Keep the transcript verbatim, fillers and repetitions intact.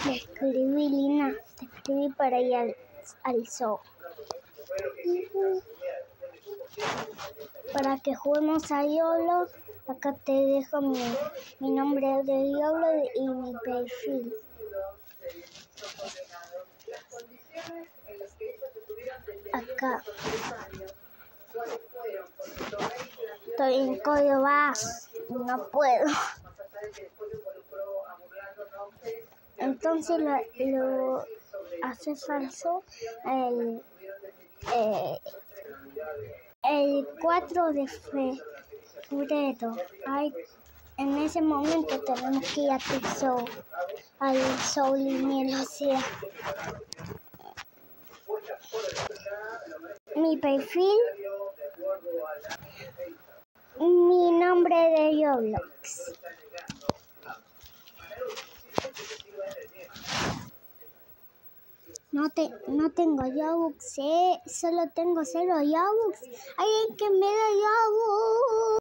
Le escribí, Lina, te escribí para ir al, al zoo. Para que juguemos a YOLO, acá te dejo mi, mi nombre de YOLO y mi perfil. Acá. Estoy en Córdoba y no puedo. Entonces lo, lo haces falso el, eh, el cuatro de febrero. Ay, en ese momento tenemos que ir a tu show, al show Liniel, o sea. Mi perfil, mi nombre de Roblox. No, te, no tengo Robux, eh. Solo tengo cero Robux. Alguien que me da Robux.